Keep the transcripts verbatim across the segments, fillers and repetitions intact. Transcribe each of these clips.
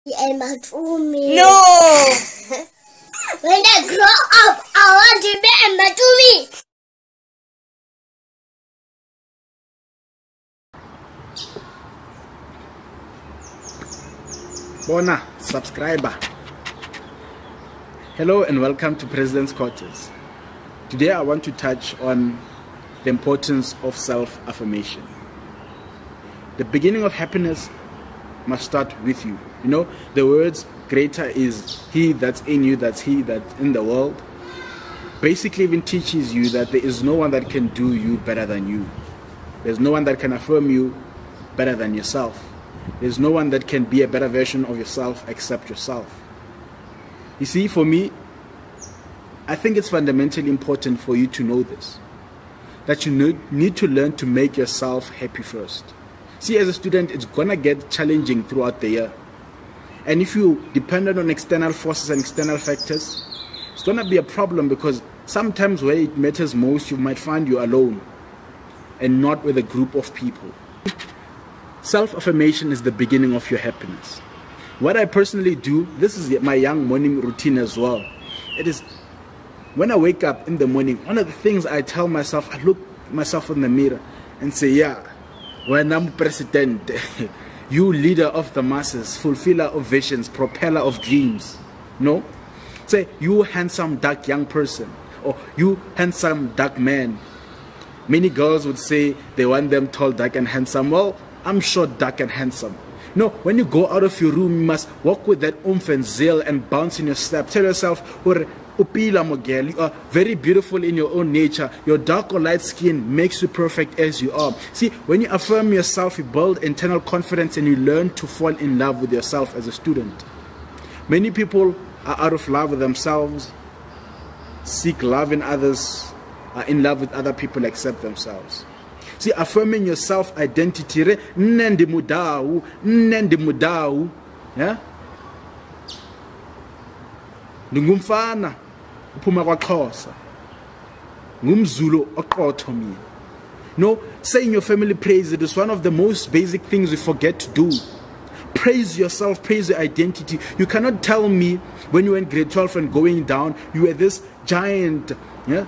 Emma Toomey. No! When I grow up, I want to be Emma Toomey. Bona, subscriber. Hello and welcome to President's Quarters. Today I want to touch on the importance of self-affirmation. The beginning of happiness must start with you. You know, the words greater is he that's in you, that's he that's in the world, basically even teaches you that there is no one that can do you better than you. There's no one that can affirm you better than yourself. There's no one that can be a better version of yourself except yourself. You see, for me, I think it's fundamentally important for you to know this, that you need to learn to make yourself happy first. See, as a student, it's gonna get challenging throughout the year. And if you depended on external forces and external factors, it's gonna be a problem, because sometimes where it matters most, you might find you're alone and not with a group of people. Self-affirmation is the beginning of your happiness. What I personally do, this is my young morning routine as well. It is when I wake up in the morning, one of the things I tell myself, I look myself in the mirror and say, yeah, when I'm president, you leader of the masses, fulfiller of visions, propeller of dreams. No? Say, you handsome dark young person, or you handsome dark man. Many girls would say they want them tall, dark and handsome. Well, I'm short, dark and handsome. No, when you go out of your room, you must walk with that oomph and zeal and bounce in your step. Tell yourself, Upila Mogel, you are very beautiful in your own nature. Your dark or light skin makes you perfect as you are. See, when you affirm yourself, you build internal confidence and you learn to fall in love with yourself as a student. Many people are out of love with themselves, seek love in others, are in love with other people except themselves. See, affirming your self-identity, nendi mudau, nendi mudau, yeah? Ngumfana uphuma kwaXhosa, ngumZulu oqotho mina. No, saying your family praise, it is one of the most basic things we forget to do. Praise yourself, praise your identity. You cannot tell me when you were in grade twelve and going down, you were this giant, yeah?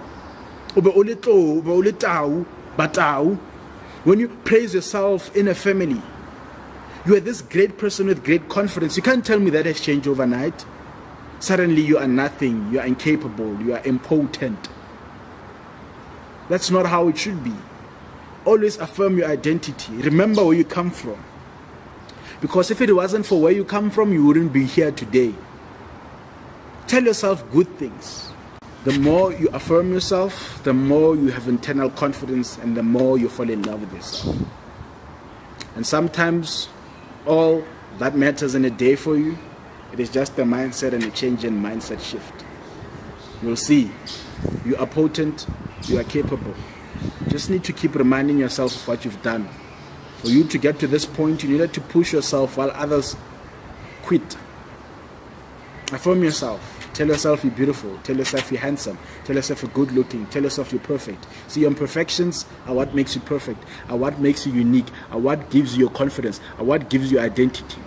When you praise yourself in a family, you are this great person with great confidence. You can't tell me that has changed overnight. Suddenly you are nothing, you are incapable, you are impotent. That's not how it should be. Always affirm your identity. Remember where you come from. Because if it wasn't for where you come from, you wouldn't be here today. Tell yourself good things. The more you affirm yourself, the more you have internal confidence and the more you fall in love with yourself. And sometimes all that matters in a day for you, it is just a mindset and a change in mindset shift. You'll see, you are potent, you are capable. You just need to keep reminding yourself of what you've done. For you to get to this point, you needed to push yourself while others quit. Affirm yourself. Tell yourself you're beautiful. Tell yourself you're handsome. Tell yourself you're good looking. Tell yourself you're perfect. See, your imperfections are what makes you perfect, are what makes you unique, are what gives you your confidence, are what gives you identity.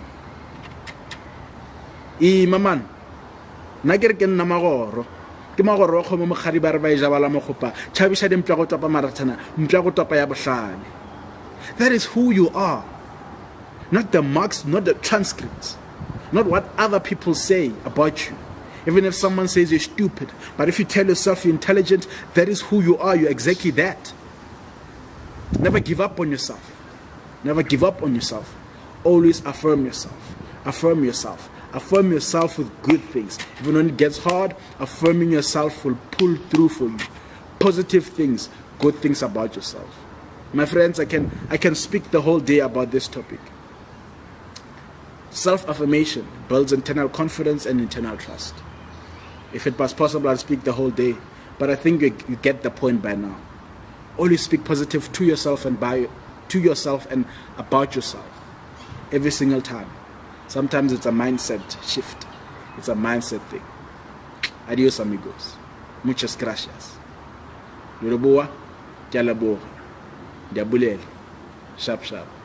E maman, na kere ke nna magoro. Ke magoro go mo mogari ba re ba ija bala mo gopa. Chabisha di mpya go topa marathana, mpya go topa ya bohlale. That is who you are. Not the marks, not the transcripts. Not what other people say about you. Even if someone says you're stupid, but if you tell yourself you're intelligent, that is who you are. You're exactly that. Never give up on yourself. Never give up on yourself. Always affirm yourself. Affirm yourself. Affirm yourself with good things. Even when it gets hard, affirming yourself will pull through for you. Positive things, good things about yourself. My friends, I can, I can speak the whole day about this topic. Self-affirmation builds internal confidence and internal trust. If it was possible, I'd speak the whole day. But I think you, you get the point by now. Always speak positive to yourself and by to yourself and about yourself. Every single time. Sometimes it's a mindset shift. It's a mindset thing. Adios, amigos. Muchas gracias. Yoruboa, Dialaboa, Diabulel, Sharp Sharp.